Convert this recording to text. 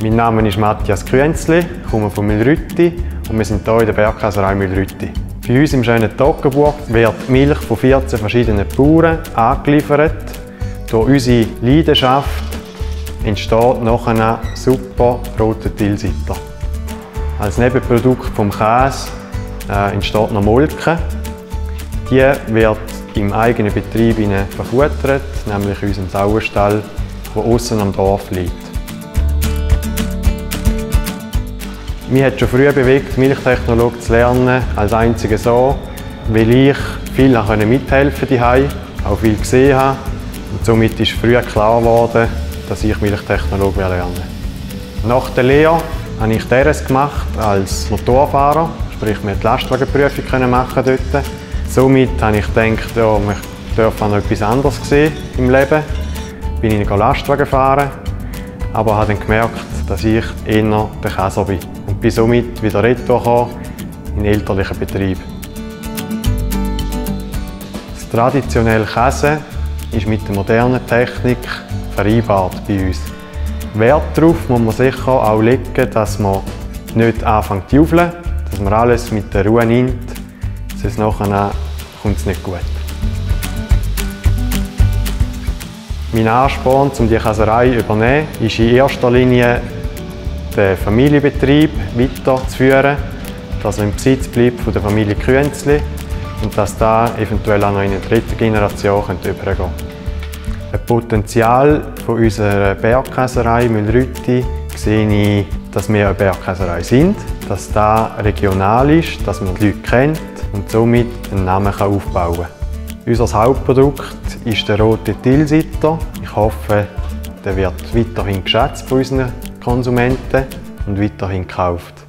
Mein Name ist Matthias Krünzli, ich komme von Mühlrütti und wir sind hier in der Bergkäserei Mühlrütti. Bei uns im schönen Toggenburg wird Milch von 14 verschiedenen Bauern angeliefert. Durch unsere Leidenschaft entsteht noch ein super roter Tilsiter. Als Nebenprodukt vom Käse entsteht noch Molke. Die wird im eigenen Betrieb verfuttert, nämlich in unserem Sauerstall, der aussen am Dorf liegt. Mich hat schon früh bewegt, Milchtechnologe zu lernen, als einziger so, weil ich viel mithelfen konnte, auch viel gesehen habe. Und somit ist früh klar geworden, dass ich Milchtechnologe lernen will. Nach der Lehre habe ich DRS gemacht als Motorfahrer, sprich wir die Lastwagenprüfung machen dort. Somit habe ich gedacht, ja, ich darf noch etwas anderes sehen im Leben. Bin ich Lastwagen fahren, aber habe dann gemerkt, dass ich eher der Käser bin. Und bin somit wieder retour in den elterlichen Betrieb. Das traditionelle Käse ist mit der modernen Technik vereinbart bei uns. Wert darauf muss man sicher auch legen, dass man nicht anfängt zu jaufeln, dass man alles mit der Ruhe nimmt, sonst nachher kommt es nicht gut. Mein Ansporn, um die Käserei zu übernehmen, ist in erster Linie, den Familienbetrieb weiterzuführen, dass er im Besitz bleibt von der Familie Krünzli und dass da eventuell auch noch in eine dritte Generation übergehen könnte. Ein Potenzial von unserer Bergkäserei Mühlrütti sehe ich, dass wir eine Bergkäserei sind, dass das regional ist, dass man die Leute kennt und somit einen Namen aufbauen kann. Unser Hauptprodukt ist der rote Tilsiter. Ich hoffe, der wird weiterhin geschätzt von unseren Konsumenten und weiterhin gekauft.